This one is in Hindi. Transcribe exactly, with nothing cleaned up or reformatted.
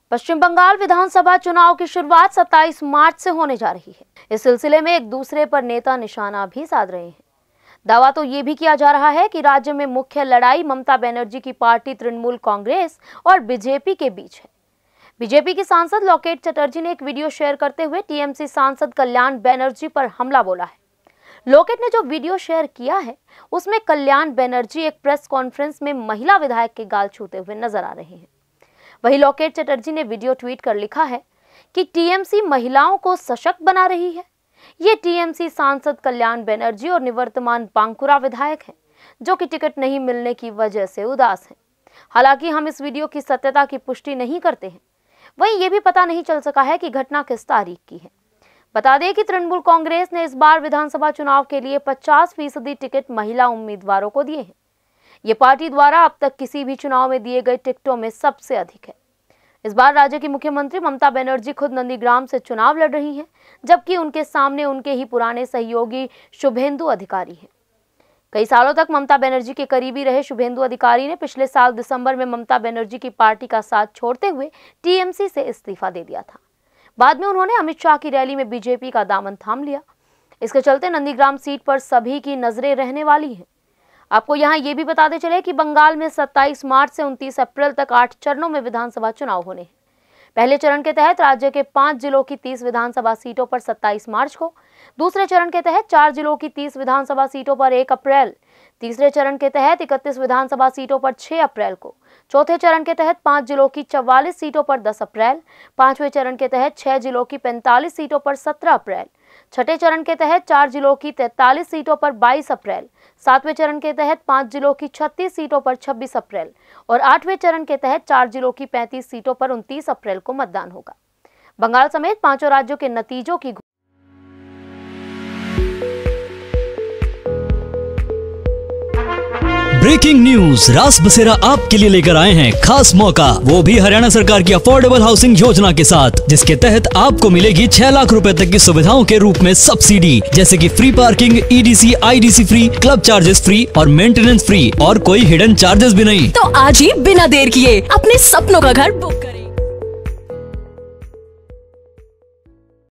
पश्चिम बंगाल विधानसभा चुनाव की शुरुआत सत्ताईस मार्च से होने जा रही है। इस सिलसिले में एक दूसरे पर नेता निशाना भी साध रहे हैं। दावा तो ये भी किया जा रहा है कि राज्य में मुख्य लड़ाई ममता बनर्जी की पार्टी तृणमूल कांग्रेस और बीजेपी के बीच है। बीजेपी की सांसद लोकेट चटर्जी ने एक वीडियो शेयर करते हुए टीएमसी सांसद कल्याण बनर्जी पर हमला बोला है। लोकेट ने जो वीडियो शेयर किया है उसमें कल्याण बनर्जी एक प्रेस कॉन्फ्रेंस में महिला विधायक के गाल छूते हुए नजर आ रहे हैं। वहीं लोकेट चटर्जी ने वीडियो ट्वीट कर लिखा है कि टीएमसी महिलाओं को सशक्त बना रही है। ये टीएमसी सांसद कल्याण बनर्जी और निवर्तमान बांकुरा विधायक हैं, जो कि टिकट नहीं मिलने की वजह से उदास हैं। हालांकि हम इस वीडियो की सत्यता की पुष्टि नहीं करते हैं। वहीं ये भी पता नहीं चल सका है कि घटना किस तारीख की है। बता दें कि तृणमूल कांग्रेस ने इस बार विधानसभा चुनाव के लिए पचास फीसदी टिकट महिला उम्मीदवारों को दिए हैं। ये पार्टी द्वारा अब तक किसी भी चुनाव में दिए गए टिकटों में सबसे अधिक है। इस बार राज्य की मुख्यमंत्री ममता बनर्जी खुद नंदीग्राम से चुनाव लड़ रही हैं, जबकि उनके सामने उनके ही पुराने सहयोगी शुभेंदु अधिकारी हैं। कई सालों तक ममता बनर्जी के करीबी रहे शुभेंदु अधिकारी ने पिछले साल दिसंबर में ममता बनर्जी की पार्टी का साथ छोड़ते हुए टीएमसी से इस्तीफा दे दिया था। बाद में उन्होंने अमित शाह की रैली में बीजेपी का दामन थाम लिया। इसके चलते नंदीग्राम सीट पर सभी की नजरें रहने वाली हैं। आपको यहाँ ये भी बताते चले कि बंगाल में सत्ताईस मार्च से उनतीस अप्रैल तक आठ चरणों में विधानसभा चुनाव होने हैं। पहले चरण के तहत राज्य के पांच जिलों की तीस विधानसभा सीटों पर सत्ताईस मार्च को, दूसरे चरण के तहत चार जिलों की तीस विधानसभा सीटों पर एक अप्रैल, तीसरे चरण के तहत इकतीस विधानसभा सीटों पर छह अप्रैल को, चौथे चरण के तहत पांच जिलों की चौवालीस सीटों पर दस अप्रैल, पांचवें चरण के तहत छह जिलों की पैंतालीस सीटों पर सत्रह अप्रैल, छठे चरण के तहत चार जिलों की तैंतालीस सीटों पर बाईस अप्रैल, सातवें चरण के तहत पांच जिलों की छत्तीस सीटों पर छब्बीस अप्रैल और आठवें चरण के तहत चार जिलों की पैंतीस सीटों पर उनतीस अप्रैल को मतदान होगा। बंगाल समेत पांचों राज्यों के नतीजों की ब्रेकिंग न्यूज रास बसेरा आपके लिए लेकर आए हैं खास मौका, वो भी हरियाणा सरकार की अफोर्डेबल हाउसिंग योजना के साथ, जिसके तहत आपको मिलेगी छह लाख रुपए तक की सुविधाओं के रूप में सब्सिडी, जैसे कि free parking, EDC, IDC free, club charges free और मेंटेनेंस फ्री और कोई हिडन चार्जेस भी नहीं। तो आज ही बिना देर किए अपने सपनों का घर बुक